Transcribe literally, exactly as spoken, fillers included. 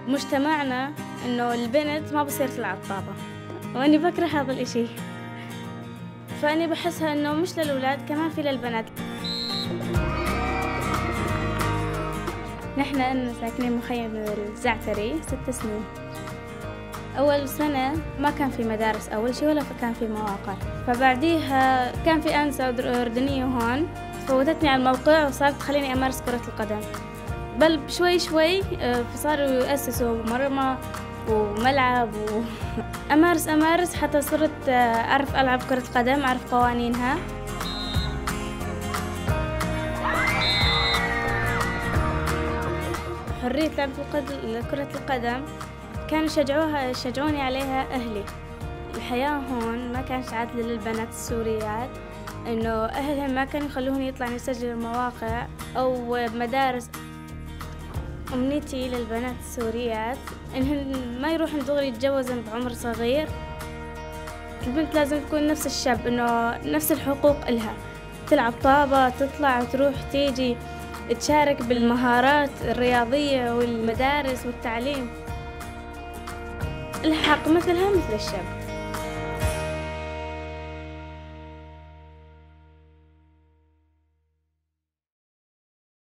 مجتمعنا إنه البنت ما بصير تلعب طابة، وأني بكره هذا الإشي، فأني بحسها إنه مش للأولاد كمان في للبنات. نحن إننا ساكنين مخيم الزعتري ست سنين. أول سنة ما كان في مدارس أول شي ولا كان في مواقع، فبعديها كان في أنسة أردنية هون فوتتني على الموقع وصارت تخليني أمارس كرة القدم. بل شوي شوي صاروا يؤسسوا مرمى وملعب وأمارس أمارس حتى صرت أعرف ألعب كرة قدم، أعرف قوانينها. حرية لعب كرة القدم كانوا يشجعوها يشجعوني عليها أهلي. الحياة هون ما كانش عادلة للبنات السوريات، إنه أهلهم ما كانوا يخلوهم يطلعوا يسجلوا مواقع أو مدارس. أمنيتي للبنات السوريات إنهن ما يروحن دغري يتجوزن بعمر صغير. البنت لازم تكون نفس الشاب، إنه نفس الحقوق إلها، تلعب طابة، تطلع وتروح تيجي، تشارك بالمهارات الرياضية والمدارس والتعليم. الحق مثلها مثل الشاب.